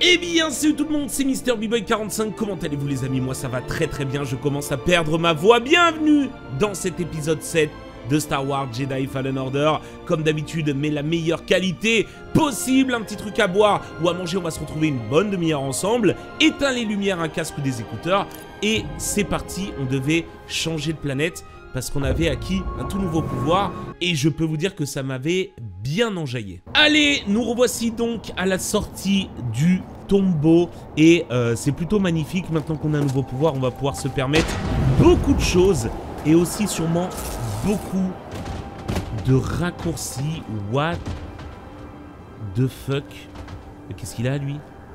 Eh bien salut tout le monde, c'est MrBboy45, comment allez-vous les amis? Moi ça va très très bien, je commence à perdre ma voix. Bienvenue dans cet épisode 7 de Star Wars Jedi Fallen Order. Comme d'habitude, mais la meilleure qualité possible, un petit truc à boire ou à manger, on va se retrouver une bonne demi-heure ensemble. Éteins les lumières, un casque ou des écouteurs. Et c'est parti, on devait changer de planète parce qu'on avait acquis un tout nouveau pouvoir. Et je peux vous dire que ça m'avait bien enjaillé. Allez, nous revoici donc à la sortie du tombeau. Et c'est plutôt magnifique, maintenant qu'on a un nouveau pouvoir, on va pouvoir se permettre beaucoup de choses. Et aussi sûrement beaucoup de raccourcis. What the fuck? Qu'est-ce qu'il a lui?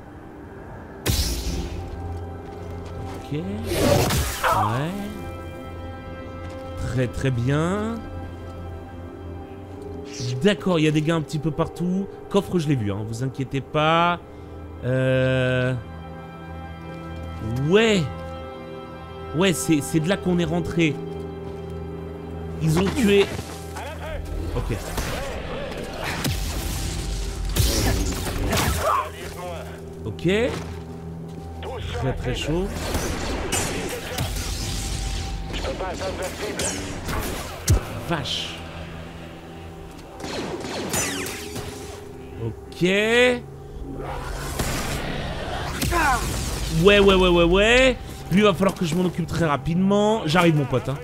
Ok. Ouais. Très très bien. D'accord, il y a des gars un petit peu partout. Coffre, je l'ai vu, hein, vous inquiétez pas. Ouais. Ouais, c'est de là qu'on est rentré. Ils ont tué... Ok. Ok. Très très chaud. Vache. Ok. Ouais. Lui, il va falloir que je m'en occupe très rapidement. J'arrive, mon pote, hein.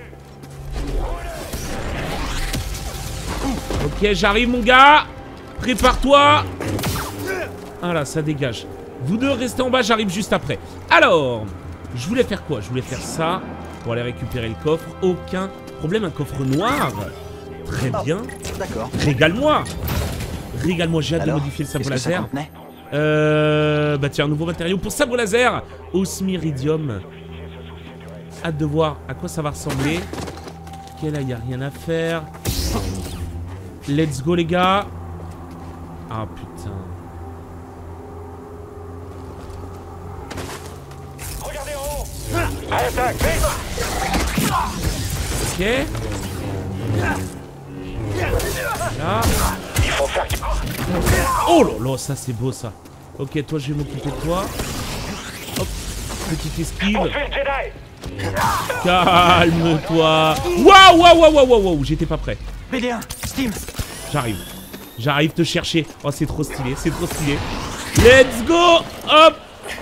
Ok, j'arrive, mon gars. Prépare-toi. Voilà, ça dégage. Vous deux, restez en bas, j'arrive juste après. Alors, je voulais faire quoi? Je voulais faire ça pour aller récupérer le coffre. Aucun problème, un coffre noir. Très bien. D'accord. Régale-moi. Régale-moi, j'ai hâte de modifier le sabre laser. Bah tiens, un nouveau matériau pour sabre laser. Osmiridium. Hâte de voir à quoi ça va ressembler. Ok, là, il n'y a rien à faire. Let's go, les gars. Ah, putain. Regardez en haut. Attaque, Ok. Là. il faut faire... Oh là là, ça c'est beau ça. Ok, toi je vais m'occuper de toi. Hop, petite esquive. Poursuis le Jedi. Calme-toi. Waouh, j'étais pas prêt. BD1, Steam. J'arrive te chercher. Oh, c'est trop stylé, c'est trop stylé. Let's go. Hop.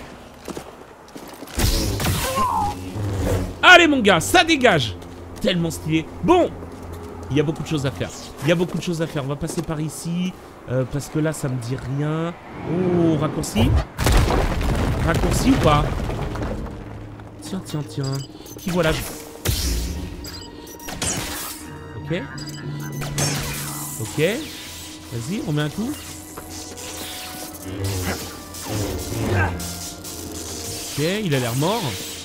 Allez mon gars, ça dégage. Tellement stylé. Bon, il y a beaucoup de choses à faire. On va passer par ici. Parce que là, ça me dit rien. Oh, raccourci. Raccourci ou pas? Tiens. Qui voilà? Ok. Vas-y, on met un coup. Ok, il a l'air mort.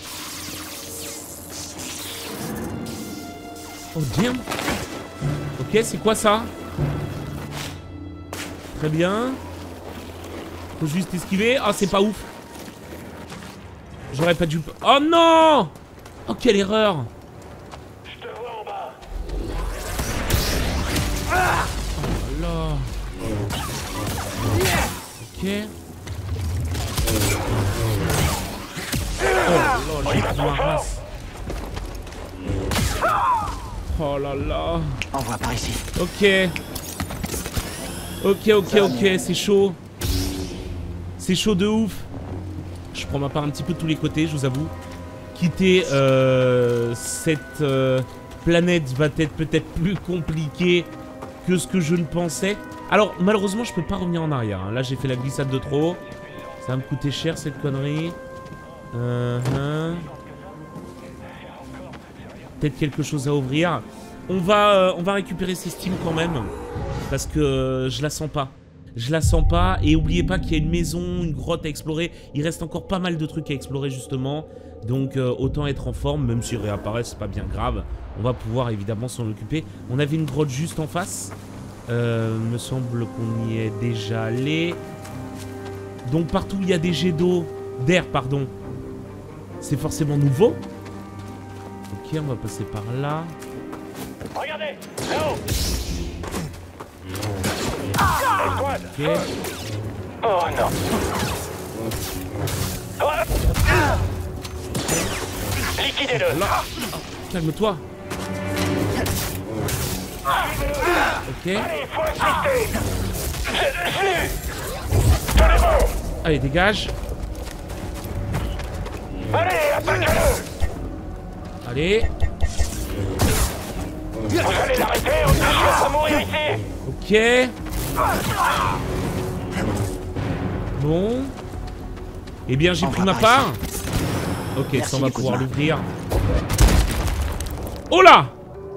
Oh, damn. Ok, c'est quoi ça? Très bien. Faut juste esquiver. Ah, c'est pas ouf. J'aurais pas dû... Oh non! Oh, quelle erreur! Je te vois en bas. Oh là. Ok. Oh là, j'ai pris ma race. Oh là là. Envoie par ici. Ok, c'est chaud. C'est chaud de ouf. Je prends ma part un petit peu de tous les côtés, je vous avoue. Quitter cette planète va être peut-être plus compliqué que ce que je ne pensais. Alors, malheureusement, je peux pas revenir en arrière, hein. Là, j'ai fait la glissade de trop. Ça va me coûter cher, cette connerie. Peut-être quelque chose à ouvrir. On va récupérer ces steams quand même. Parce que je la sens pas. Et oubliez pas qu'il y a une maison, une grotte à explorer. Il reste encore pas mal de trucs à explorer justement. Donc autant être en forme, même s'ils réapparaissent, c'est pas bien grave. On va pouvoir évidemment s'en occuper. On avait une grotte juste en face. Me semble qu'on y est déjà allé. Donc partout où il y a des jets d'eau, d'air pardon, c'est forcément nouveau. Ok, on va passer par là. Regardez, là-haut. Ok. Oh non. Liquidez-le. Là. Calme-toi. Ok. Allez, faut insister. Tenez bon. Allez, dégage. Allez, attaquez-le. Allez. Vous allez l'arrêter ou je vais mourir ici. Ok. Bon. Eh bien, j'ai pris ma part. Ok, Merci ça on va du coup de pouvoir main. l'ouvrir. Oh là!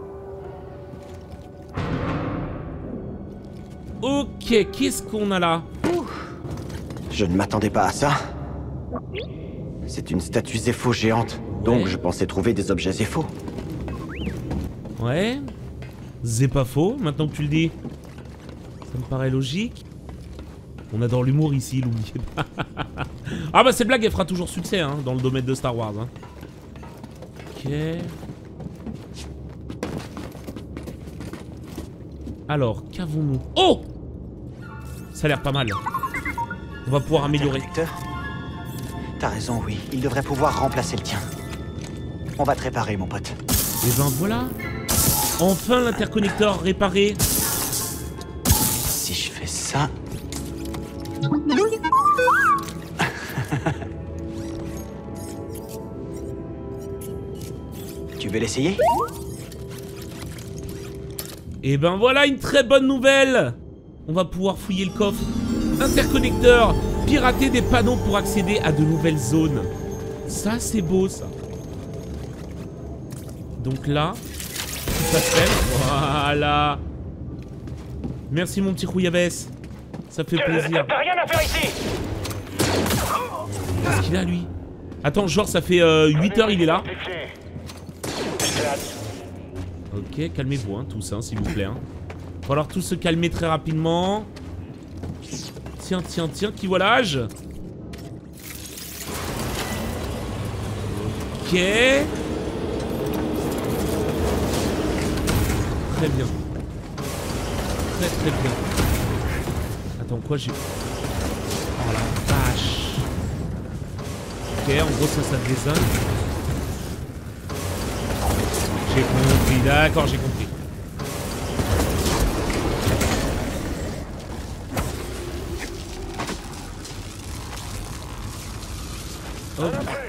Ok, qu'est-ce qu'on a là? Je ne m'attendais pas à ça. C'est une statue Zepho géante. Donc Ouais. je pensais trouver des objets Zepho. Ouais. C'est pas faux, maintenant que tu le dis. Ça me paraît logique. On adore l'humour ici, l'oubliez pas. Ah bah cette blague, elle fera toujours succès hein, dans le domaine de Star Wars. Hein. Ok. Alors, qu'avons-nous? Oh! Ça a l'air pas mal. On va pouvoir améliorer. Interconnecteur ? T'as raison, oui. Il devrait pouvoir remplacer le tien. On va te réparer, mon pote. Et ben voilà. Enfin l'interconnecteur réparé. Si je fais ça... Tu veux l'essayer ? Et ben voilà une très bonne nouvelle. On va pouvoir fouiller le coffre. Interconnecteur. Pirater des panneaux pour accéder à de nouvelles zones. Ça c'est beau ça. Donc là, ça se fait. Voilà. Merci mon petit rouillabaisse. Ça fait plaisir. T'as rien à faire ici. Qu'est-ce qu'il a lui? Attends, genre ça fait 8 heures il est là. Ok, calmez-vous hein, tous hein, s'il vous plaît. Hein. Va falloir tous se calmer très rapidement. Tiens, tiens, tiens, qui voit l'âge? Ok. Très bien. Très très bien. Attends, quoi j'ai... Oh la vache. Ok, en gros ça dézonne. J'ai compris, d'accord, j'ai compris. Oh.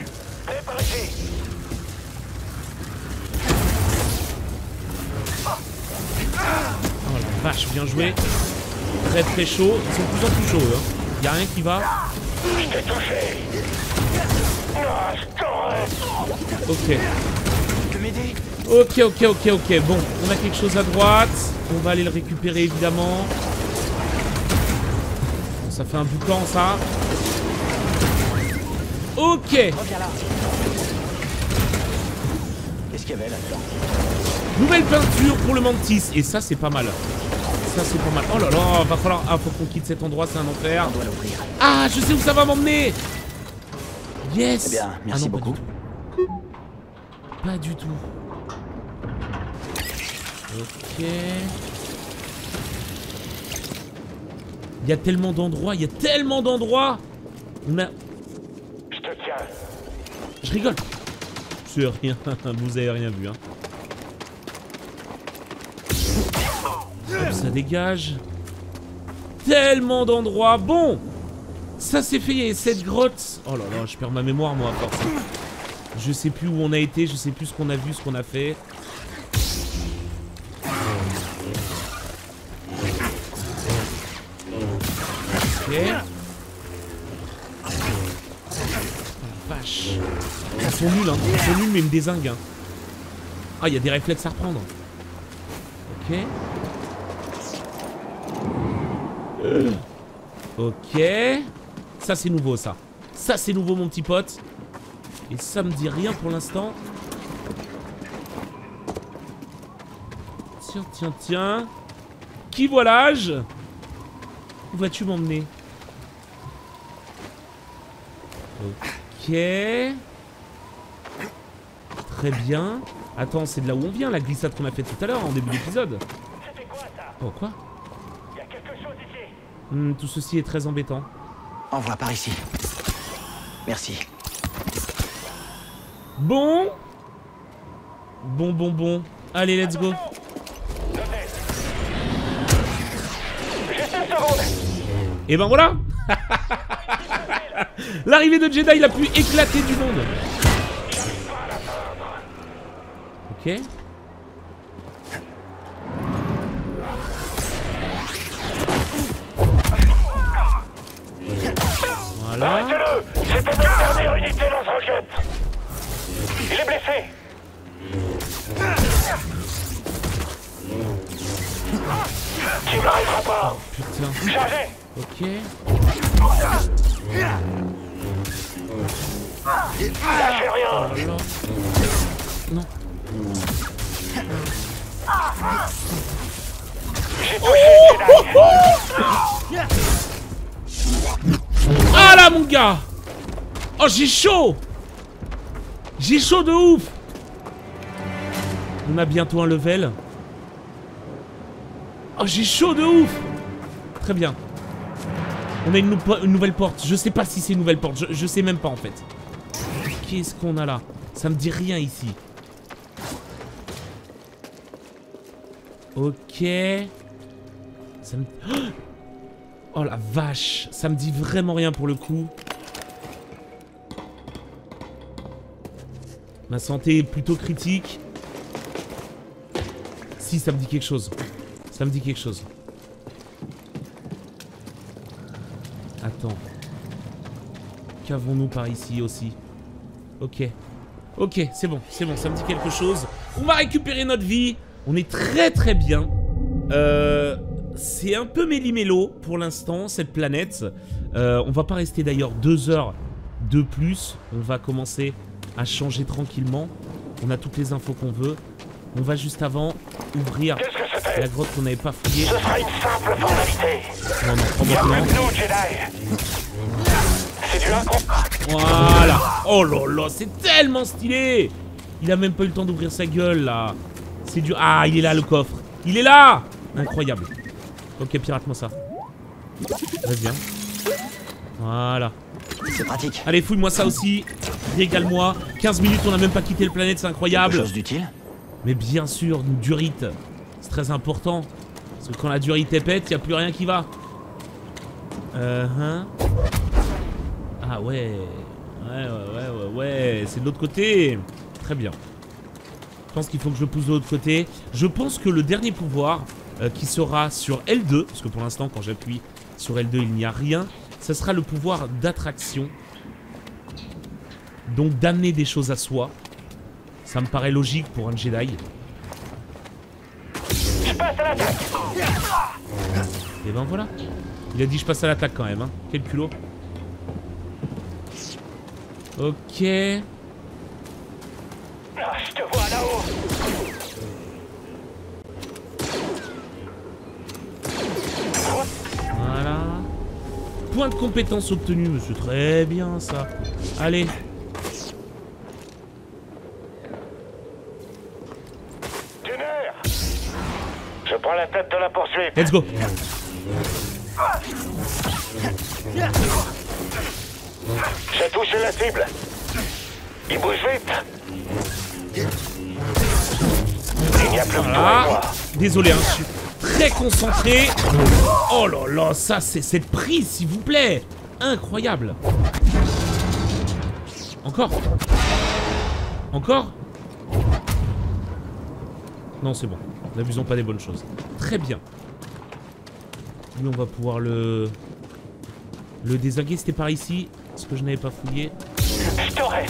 Oh la vache, bien joué. Très très chaud. Ils sont de plus en plus chauds, hein. Y'a rien qui va. Je t'ai touché. Ah, je t'aurais. Ok. Tu peux m'aider ? Ok, ok, ok, ok. Bon, on a quelque chose à droite. On va aller le récupérer évidemment. Bon, ça fait un boucan ça. Ok. Reviens là. Qu'est-ce qu'il y avait là-dedans ? Nouvelle peinture pour le Mantis. Et ça, c'est pas mal. Ça, c'est pas mal. Oh là là, va falloir... Ah, faut qu'on quitte cet endroit, c'est un enfer. On doit l'ouvrir. Ah, je sais où ça va m'emmener. Yes. Eh bien, merci non, beaucoup. Pas du tout. Ok. Il y a tellement d'endroits, il y a tellement d'endroits. On a... Je te tiens. Je rigole. C'est rien, vous avez rien vu, hein. Hop, ça dégage. Tellement d'endroits. Bon, ça c'est fait, il y a cette grotte. Oh là là, je perds ma mémoire, moi, à force. Je sais plus où on a été, je sais plus ce qu'on a vu, ce qu'on a fait. Ok. Oh, vache. Ils sont nuls, hein. Ils sont nuls, mais ils me dézinguent, hein. Ah, il y a des réflexes à reprendre. Ok. Ok. Ça, c'est nouveau, ça. Ça, c'est nouveau, mon petit pote. Et ça me dit rien pour l'instant. Tiens, tiens, tiens. Qui voit l'âge? Où vas-tu m'emmener? Ok. Très bien. Attends, c'est de là où on vient, la glissade qu'on a faite tout à l'heure, en début d'épisode. C'était quoi ça? Oh, quoi? Il y a quelque chose ici. Tout ceci est très embêtant. Envoie par ici. Merci. Bon. Bon. Allez, let's go. Juste une seconde. Et ben voilà. L'arrivée de Jedi la plus éclatée du monde. Ok. Voilà. Arrêtez-le. C'était notre dernière unité lance-roquette. Il est blessé. Tu n'arriveras pas. Putain. Chargez. Ok. Lâchez rien. Alors. Non. J'ai touché Jedi. Ah là mon gars. Oh j'ai chaud. J'ai chaud de ouf. On a bientôt un level. Oh j'ai chaud de ouf. Très bien. On a une nouvelle porte. Je sais pas si c'est une nouvelle porte. Je sais même pas en fait. Qu'est-ce qu'on a là? Ça me dit rien ici. Ok. Ça me... Oh la vache. Ça me dit vraiment rien pour le coup. Ma santé est plutôt critique. Si, ça me dit quelque chose. Ça me dit quelque chose. Attends. Qu'avons-nous par ici aussi? Ok. Ok, c'est bon, ça me dit quelque chose. On va récupérer notre vie. On est très bien. C'est un peu méli-mélo pour l'instant, cette planète. On va pas rester d'ailleurs 2 heures de plus. On va commencer à changer tranquillement. On a toutes les infos qu'on veut. On va juste avant ouvrir la grotte qu'on n'avait pas fouillée. Ce sera une simple formalité. Non, pas Il y a maintenant. plus de nous, Jedi. C'est du incomparable. Voilà. Oh là là, c'est tellement stylé. Il a même pas eu le temps d'ouvrir sa gueule là. C'est du... Ah, il est là le coffre. Il est là. Incroyable. Ok, pirate-moi ça. Très bien. Voilà. C'est pratique. Allez, fouille-moi ça aussi. Régale-moi. 15 minutes, on a même pas quitté le planète, c'est Quelque incroyable. chose d'utile? Mais bien sûr, une durite. C'est très important. Parce que quand la durite est pète, y a plus rien qui va. Ah ouais. Ouais. C'est de l'autre côté. Très bien. Je pense qu'il faut que je le pousse de l'autre côté. Je pense que le dernier pouvoir qui sera sur L2, parce que pour l'instant quand j'appuie sur L2 il n'y a rien, ça sera le pouvoir d'attraction. Donc d'amener des choses à soi. Ça me paraît logique pour un Jedi. Je passe à l'attaque. Et ben voilà. Il a dit je passe à l'attaque quand même, hein. Quel culot. Ok. Ah, je te vois là-haut. Voilà. Point de compétence obtenu, monsieur. Très bien ça. Allez. Tuner. Je prends la tête de la poursuite. Let's go. J'ai touché la cible. Il bouge vite. Il n'y a plus que toi et Voilà. moi. Désolé, hein, je suis très concentré. Oh là là, ça c'est cette prise, s'il vous plaît. Incroyable. Encore. Encore. Non, c'est bon. N'abusons pas des bonnes choses. Très bien. Lui, on va pouvoir le désinguer. C'était par ici. Ce que je n'avais pas fouillé. Je t'aurai.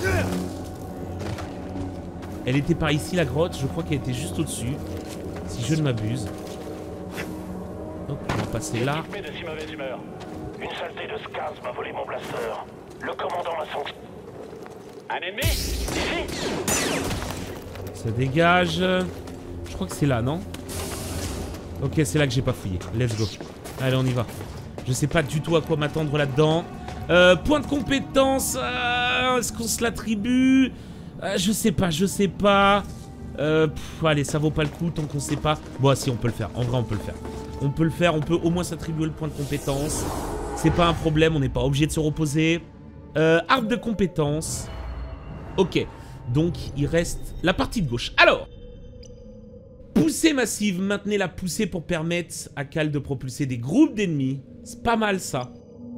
Elle était par ici, la grotte. Je crois qu'elle était juste au-dessus. Si je ne m'abuse. Donc, on va passer là. Mais de si mauvaise humeur. Une saleté de Scars m'a volé mon blaster. Le commandant m'a sanctionné. Un ennemi? Ici? Ça dégage. Je crois que c'est là, non? Ok, c'est là que j'ai pas fouillé. Let's go. Allez, on y va. Je sais pas du tout à quoi m'attendre là-dedans. Point de compétence. Est-ce qu'on se l'attribue? Je sais pas. Allez, ça vaut pas le coup tant qu'on sait pas. Bon, si, on peut le faire. En vrai, on peut le faire. On peut au moins s'attribuer le point de compétence. C'est pas un problème, on n'est pas obligé de se reposer. Arbre de compétences. Ok. Donc, il reste la partie de gauche. Alors, poussée massive. Maintenez la poussée pour permettre à Cal de propulser des groupes d'ennemis. C'est pas mal, ça.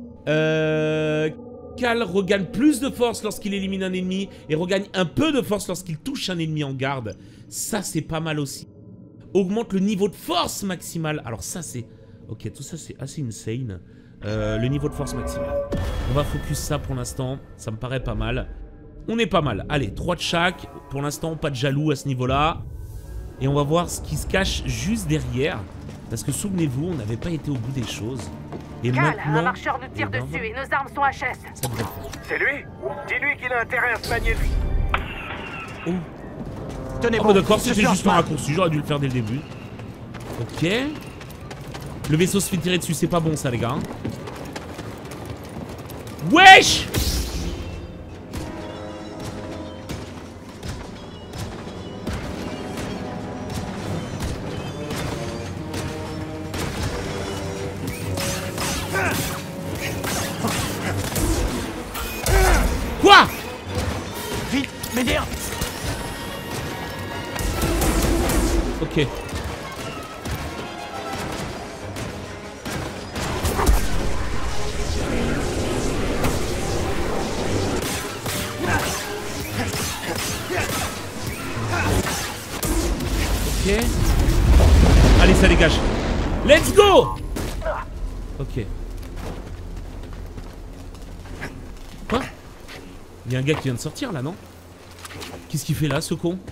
Cal regagne plus de force lorsqu'il élimine un ennemi et regagne un peu de force lorsqu'il touche un ennemi en garde. Ça, c'est pas mal aussi. Augmente le niveau de force maximale. Alors ça, c'est... Ok, tout ça, c'est assez insane. Le niveau de force maximale. On va focus ça pour l'instant. Ça me paraît pas mal. On est pas mal. Allez, 3 de chaque. Pour l'instant, pas de jaloux à ce niveau-là. Et on va voir ce qui se cache juste derrière. Parce que souvenez-vous, on n'avait pas été au bout des choses. Et Cal, maintenant... un marcheur nous tire dessus et nos armes sont HS. Ça devrait le faire. C'est lui? Dis-lui qu'il a intérêt à se manier lui. Oh. Tenez Ah bon, bah d'accord, je c'était suis juste un en raccourci, j'aurais dû le faire dès le début. Ok. Le vaisseau se fait tirer dessus, c'est pas bon ça les gars. Wesh! Quoi? Vite, Médéa! Ok. Ok. Allez, ça dégage. Let's go! Ok. Quoi? Il y a un gars qui vient de sortir là, non? Qu'est-ce qu'il fait là, ce con?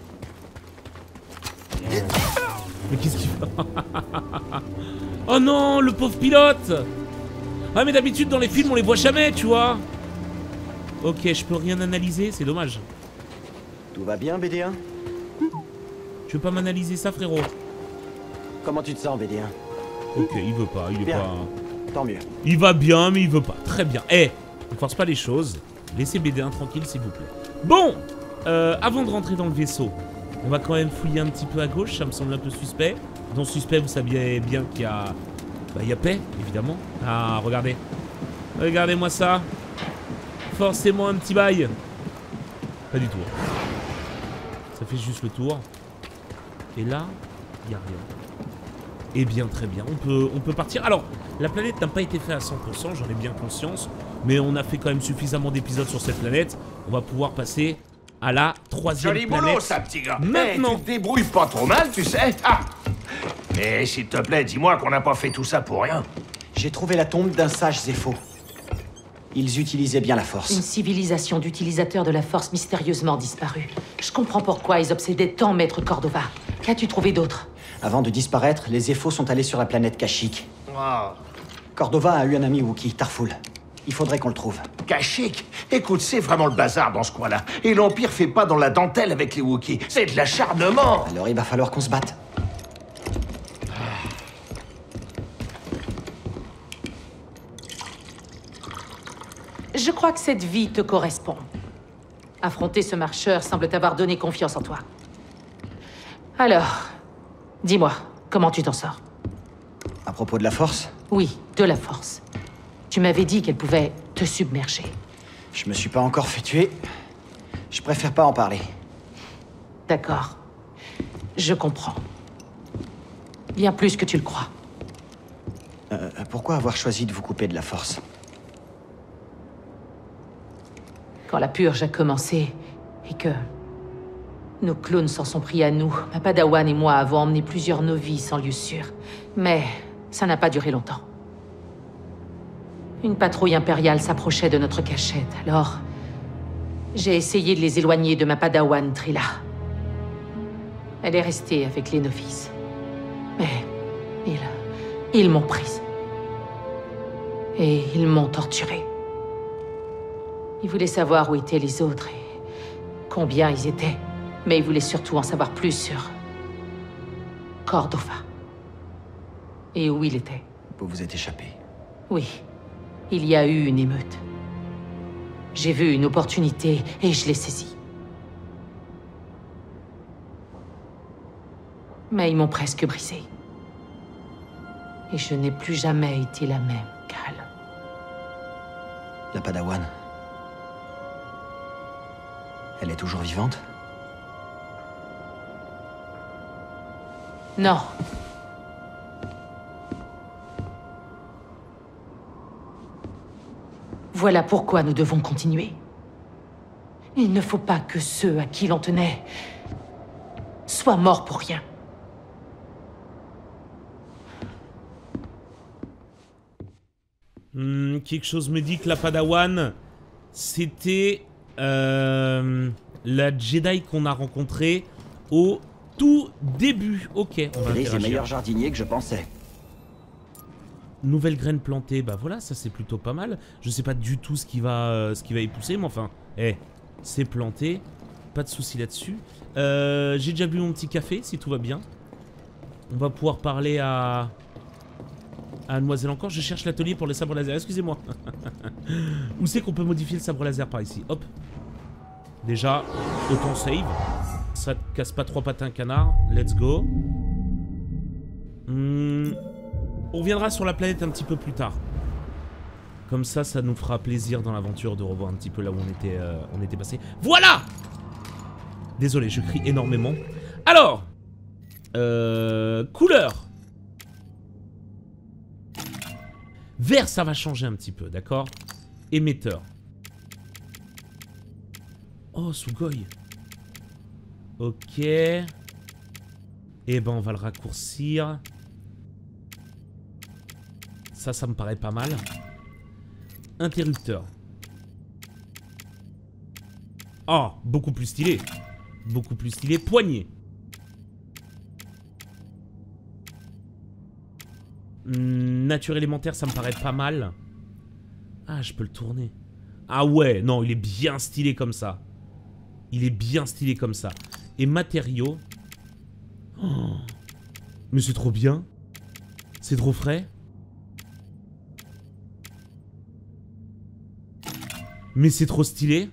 Mais qu'est-ce qu'il fait? Oh non, le pauvre pilote! Ah mais d'habitude dans les films on les voit jamais, tu vois. Ok, je peux rien analyser, c'est dommage. Tout va bien, BD1? Tu veux pas m'analyser ça, frérot? Comment tu te sens, BD1? Ok, il veut pas, il est Bien. pas... Tant mieux. Il va bien, mais il veut pas. Très bien. Eh, ne force pas les choses. Laissez BD1 tranquille, s'il vous plaît. Bon, avant de rentrer dans le vaisseau, on va quand même fouiller un petit peu à gauche, ça me semble un peu suspect. Dans suspect, vous saviez bien qu'il y a... Bah, il y a paix, évidemment. Ah, regardez. Regardez-moi ça. Forcément un petit bail. Pas du tout. Ça fait juste le tour. Et là, il n'y a rien. Eh bien, très bien. On peut partir. Alors, la planète n'a pas été faite à 100%, j'en ai bien conscience. Mais on a fait quand même suffisamment d'épisodes sur cette planète. On va pouvoir passer à la 3e Joli planète. boulot, ça, petit gars. Maintenant. Eh, tu te débrouilles pas trop mal, tu sais. Ah. Mais s'il te plaît, dis-moi qu'on n'a pas fait tout ça pour rien. J'ai trouvé la tombe d'un sage Zepho. Ils utilisaient bien la force. Une civilisation d'utilisateurs de la force mystérieusement disparue. Je comprends pourquoi ils obsédaient tant Maître Cordova. Qu'as-tu trouvé d'autre? Avant de disparaître, les Zepho sont allés sur la planète Kashyyyk. Ah. Cordova a eu un ami Wookiee, Tarful. Il faudrait qu'on le trouve. Kashyyyk. Écoute, c'est vraiment le bazar dans ce coin-là. Et l'Empire fait pas dans la dentelle avec les Wookiees. C'est de l'acharnement. Alors il va falloir qu'on se batte. Je crois que cette vie te correspond. Affronter ce marcheur semble t'avoir donné confiance en toi. Alors, dis-moi, comment tu t'en sors? À propos de la force, Oui, de la force. Tu m'avais dit qu'elle pouvait te submerger. je me suis pas encore fait tuer. Je préfère pas en parler. D'accord. Je comprends. Bien plus que tu le crois. Pourquoi avoir choisi de vous couper de la force? Quand la purge a commencé, et que nos clones s'en sont pris à nous, ma padawan et moi avons emmené plusieurs novices en lieu sûr. Mais ça n'a pas duré longtemps. Une patrouille impériale s'approchait de notre cachette, alors j'ai essayé de les éloigner de ma padawan Trilla. Elle est restée avec les novices. Mais ils m'ont prise. Et ils m'ont torturée. Ils voulaient savoir où étaient les autres et combien ils étaient. Mais ils voulaient surtout en savoir plus sur Cordova. Et où il était. Vous vous êtes échappé. Oui, il y a eu une émeute. J'ai vu une opportunité et je l'ai saisie. Mais ils m'ont presque brisée. Et je n'ai plus jamais été la même, Cal. La Padawan, Elle est toujours vivante? Non. Voilà pourquoi nous devons continuer. Il ne faut pas que ceux à qui l'on tenait soient morts pour rien. Quelque chose me dit que la Padawan, c'était la Jedi qu'on a rencontrée au tout début. Ok, on va Gris est interagir. meilleur jardinier que je pensais. Nouvelle graine plantée, bah voilà, ça c'est plutôt pas mal. Je sais pas du tout ce qui va y pousser, mais enfin, c'est planté. Pas de souci là-dessus. J'ai déjà bu mon petit café, si tout va bien. On va pouvoir parler à Mademoiselle encore. Je cherche l'atelier pour les sabres laser, excusez-moi. Où c'est qu'on peut modifier le sabre laser par ici? Hop. Déjà, autant save. Ça te casse pas trois pattes à un canard. Let's go. On reviendra sur la planète un petit peu plus tard. Comme ça, ça nous fera plaisir dans l'aventure de revoir un petit peu là où on était passé. Voilà! Désolé, je crie énormément. Alors, couleur. Vert, ça va changer un petit peu, d'accord? Émetteur. Oh, Sugoi. Ok. Eh ben, on va le raccourcir. Ça me paraît pas mal. Interrupteur. Oh, beaucoup plus stylé. Beaucoup plus stylé. Poignée. Nature élémentaire, ça me paraît pas mal. Ah, je peux le tourner. Ah ouais, non, il est bien stylé comme ça. Il est bien stylé comme ça. Et matériaux. Oh, mais c'est trop bien. C'est trop frais. Mais c'est trop stylé.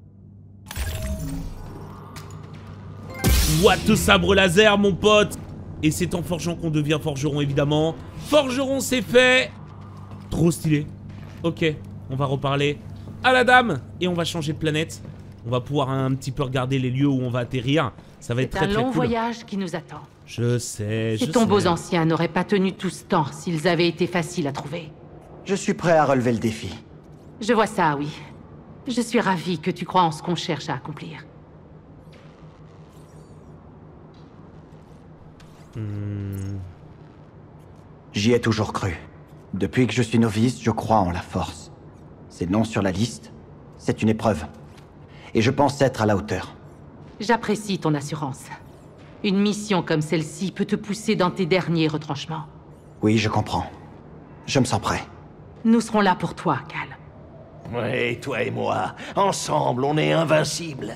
What the sabre laser, mon pote. Et c'est en forgeant qu'on devient forgeron, évidemment. Forgeron, c'est fait. Trop stylé. Ok, on va reparler à la dame. Et on va changer de planète. On va pouvoir un petit peu regarder les lieux où on va atterrir. Ça va être très très cool. C'est un long voyage qui nous attend. Je sais, Ces tombeaux anciens n'auraient pas tenu tout ce temps s'ils avaient été faciles à trouver. Je suis prêt à relever le défi. Je vois ça, oui. Je suis ravie que tu crois en ce qu'on cherche à accomplir. J'y ai toujours cru. Depuis que je suis novice, je crois en la force. Ces noms sur la liste, c'est une épreuve. Et je pense être à la hauteur. J'apprécie ton assurance. Une mission comme celle-ci peut te pousser dans tes derniers retranchements. Oui, je comprends. Je me sens prêt. Nous serons là pour toi, Cal. Ouais, toi et moi, ensemble, on est invincibles.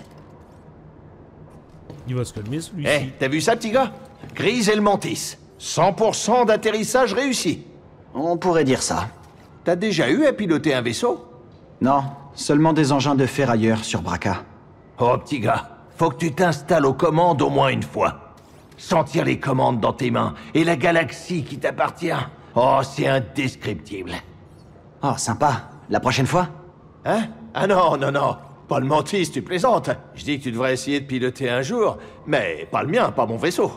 Il va se calmer celui-ci. T'as vu ça, petit gars? Grise et le Mantis. 100% d'atterrissage réussi. On pourrait dire ça. T'as déjà eu à piloter un vaisseau? Non, seulement des engins de ferrailleurs sur Braca. Oh, petit gars, faut que tu t'installes aux commandes au moins une fois. Sentir les commandes dans tes mains et la galaxie qui t'appartient. Oh, c'est indescriptible. Oh, sympa. La prochaine fois? Hein? Ah non, non, non. Pas le Mantis, tu plaisantes. Je dis que tu devrais essayer de piloter un jour, mais pas le mien, pas mon vaisseau.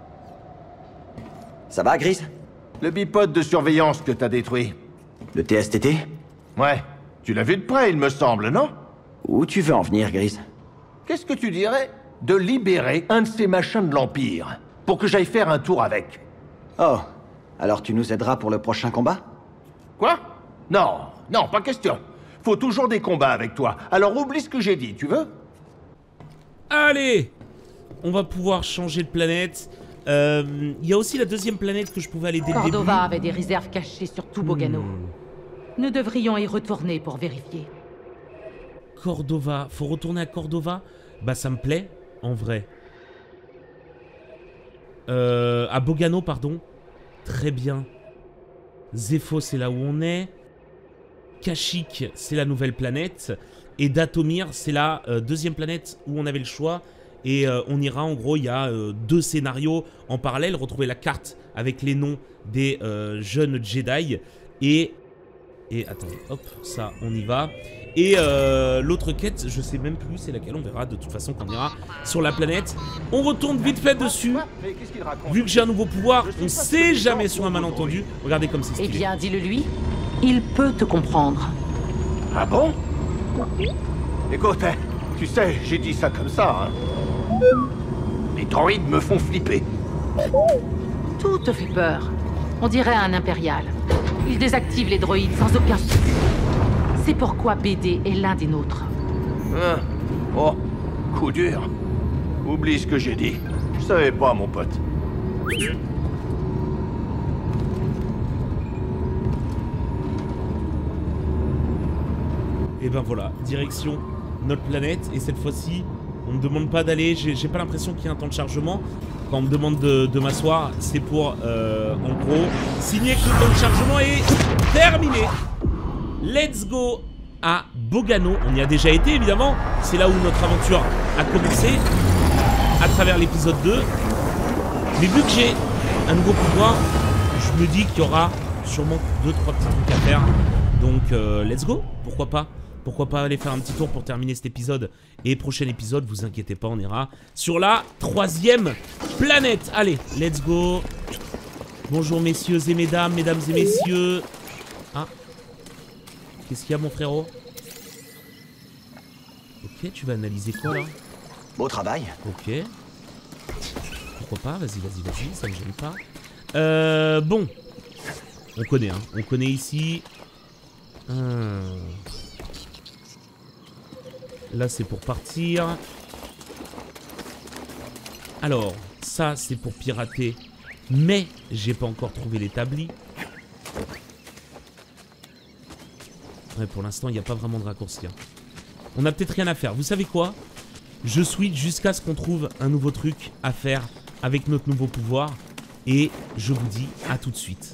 Ça va, Grise? Le bipode de surveillance que t'as détruit. Le TSTT? Ouais. Tu l'as vu de près, il me semble, non? Où tu veux en venir, Grise? Qu'est-ce que tu dirais de libérer un de ces machins de l'Empire pour que j'aille faire un tour avec? Oh, alors tu nous aideras pour le prochain combat? Quoi? Non, non, pas question. Faut toujours des combats avec toi. Alors oublie ce que j'ai dit, tu veux? Allez! On va pouvoir changer de planète. Il y a aussi la deuxième planète que je pouvais aller dès le début. Cordova avait des réserves cachées sur tout Bogano. Nous devrions y retourner pour vérifier. Cordova. Faut retourner à Cordova? Bah ça me plaît, en vrai. À Bogano, pardon. Très bien. Zepho, c'est là où on est. Kashyyyk, c'est la nouvelle planète. Et Dathomir, c'est la deuxième planète où on avait le choix. Et on ira, en gros, il y a deux scénarios en parallèle. Retrouver la carte avec les noms des jeunes Jedi. Et attendez, hop, ça, on y va. Et l'autre quête, je sais même plus c'est laquelle, on verra de toute façon quand on ira sur la planète. On retourne vite fait dessus. Vu que j'ai un nouveau pouvoir, on sait jamais sur un malentendu. Regardez comme c'est stylé. Eh bien, dis-le lui, il peut te comprendre. Ah bon? Écoute, hein, tu sais, j'ai dit ça comme ça, hein. Les droïdes me font flipper. Tout te fait peur. On dirait un impérial. Il désactive les droïdes sans aucun souci. C'est pourquoi BD est l'un des nôtres. Hein? Oh, coup dur. Oublie ce que j'ai dit. Je savais pas, mon pote. Et ben voilà, direction notre planète. Et cette fois-ci, on me demande pas d'aller. J'ai pas l'impression qu'il y ait un temps de chargement. Quand on me demande de m'asseoir, c'est pour, en gros, signer que le temps de chargement est terminé. Let's go à Bogano. On y a déjà été, évidemment. C'est là où notre aventure a commencé, à travers l'épisode 2. Mais vu que j'ai un nouveau pouvoir, je me dis qu'il y aura sûrement 2-3 petits trucs à faire. Donc, let's go. Pourquoi pas? Pourquoi pas aller faire un petit tour pour terminer cet épisode. Et prochain épisode, vous inquiétez pas, on ira sur la 3e planète. Allez, let's go. Bonjour messieurs et mesdames, mesdames et messieurs. Ah. Qu'est-ce qu'il y a mon frérot? Ok, tu vas analyser quoi là? Beau travail. Ok. Pourquoi pas? Vas-y, vas-y, vas-y, ça me gêne pas. Bon. On connaît, hein. On connaît ici. Là, c'est pour partir. Alors, ça, c'est pour pirater. Mais, j'ai pas encore trouvé l'établi. Ouais, pour l'instant, il n'y a pas vraiment de raccourci. Hein. On a peut-être rien à faire. Vous savez quoi? Je switch jusqu'à ce qu'on trouve un nouveau truc à faire avec notre nouveau pouvoir. Et je vous dis à tout de suite.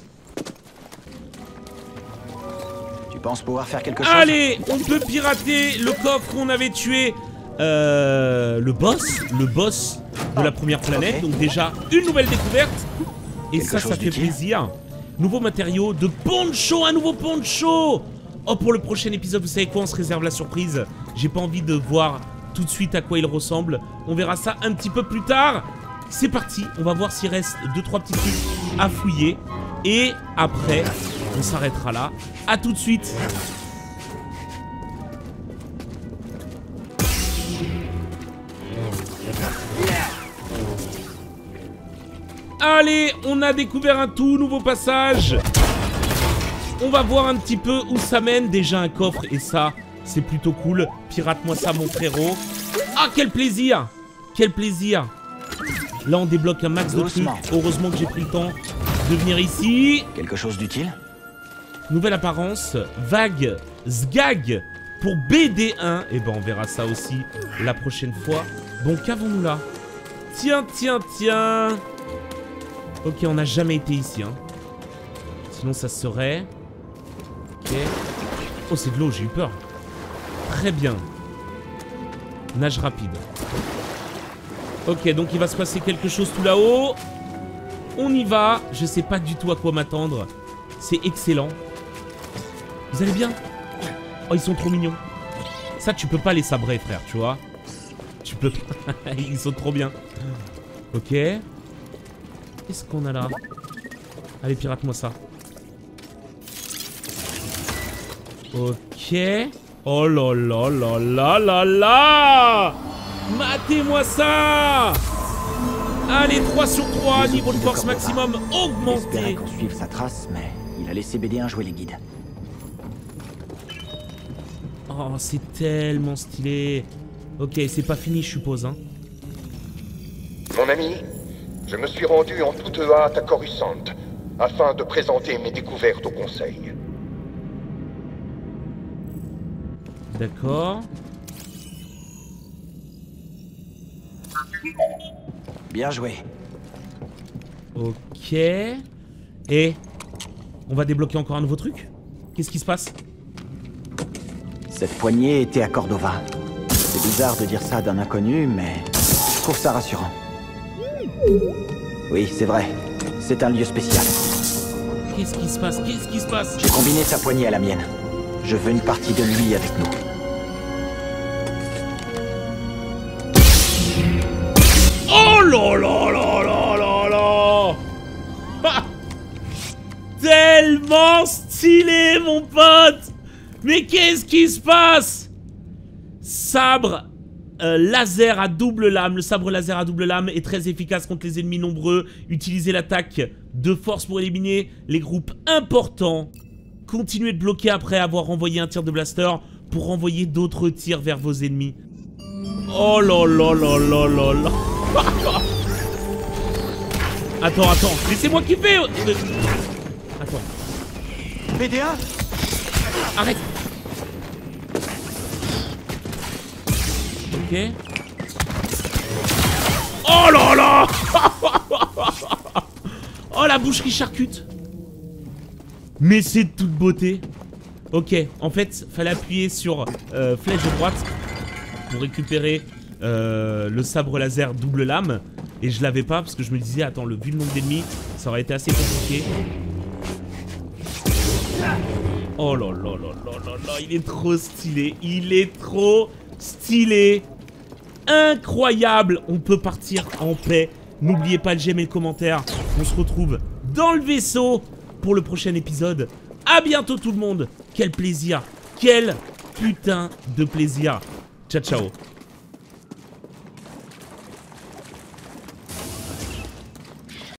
Tu penses pouvoir faire quelque chose? Allez, on peut pirater le coffre où on avait tué le boss de la première planète. Okay. Donc déjà, une nouvelle découverte. Et Quelque ça chose fait d'utile. plaisir. Nouveau matériau de poncho, un nouveau poncho. Oh, pour le prochain épisode, vous savez quoi? On se réserve la surprise. J'ai pas envie de voir tout de suite à quoi il ressemble. On verra ça un petit peu plus tard. C'est parti, on va voir s'il reste 2-3 petits trucs à fouiller. Et après, on s'arrêtera là. A tout de suite. Allez, on a découvert un tout nouveau passage. On va voir un petit peu où ça mène. Déjà un coffre et ça, c'est plutôt cool. Pirate-moi ça, mon frérot. Ah, quel plaisir! Quel plaisir! Là, on débloque un max de trucs. Heureusement que j'ai pris le temps de venir ici. Quelque chose d'utile? Nouvelle apparence. Vague Zgag pour BD1. Et ben, on verra ça aussi la prochaine fois. Bon, qu'avons-nous là? Tiens, tiens, tiens. Ok, on n'a jamais été ici, hein. Sinon, ça serait... Ok. Oh, c'est de l'eau, j'ai eu peur. Très bien. Nage rapide. Ok, donc il va se passer quelque chose tout là-haut. On y va. Je sais pas du tout à quoi m'attendre. C'est excellent. Vous allez bien? Oh, ils sont trop mignons. Ça, tu peux pas les sabrer, frère, tu vois. Tu peux pas. Ils sont trop bien. Ok. Qu'est-ce qu'on a là? Allez, pirate-moi ça. Ok. Oh là là là là là là! Matez-moi ça! Allez, 3 sur 3, niveau de force maximum J'espérais augmenté. qu'on suive sa trace, mais il a laissé BD1 jouer les guides. Oh, c'est tellement stylé. Ok, c'est pas fini, je suppose, hein. Mon ami, je me suis rendu en toute hâte à Coruscant, afin de présenter mes découvertes au Conseil. D'accord. Bien joué. Ok. Et on va débloquer encore un nouveau truc? Qu'est-ce qui se passe? Cette poignée était à Cordova. C'est bizarre de dire ça d'un inconnu, mais je trouve ça rassurant. Oui, c'est vrai. C'est un lieu spécial. Qu'est-ce qui se passe? Qu'est-ce qui se passe? J'ai combiné sa poignée à la mienne. Je veux une partie de lui avec nous. stylé, mon pote! Mais qu'est-ce qui se passe? Sabre laser à double lame. Le sabre laser à double lame est très efficace contre les ennemis nombreux. Utilisez l'attaque de force pour éliminer les groupes importants. Continuez de bloquer après avoir envoyé un tir de blaster pour renvoyer d'autres tirs vers vos ennemis. Oh là là là là là là. Attends, attends. Mais c'est moi qui fais. Attends. PDA? Arrête. Ok. Oh là là. Oh la boucherie charcute. Mais c'est de toute beauté. Ok, en fait, fallait appuyer sur flèche de droite pour récupérer le sabre laser double lame. Et je l'avais pas parce que je me disais, attends, vu le nombre d'ennemis, ça aurait été assez compliqué. Oh là là là là là là, il est trop stylé. Il est trop stylé. Incroyable. On peut partir en paix. N'oubliez pas de j'aime et le commentaire. On se retrouve dans le vaisseau pour le prochain épisode. A bientôt tout le monde. Quel plaisir. Quel putain de plaisir. Ciao ciao.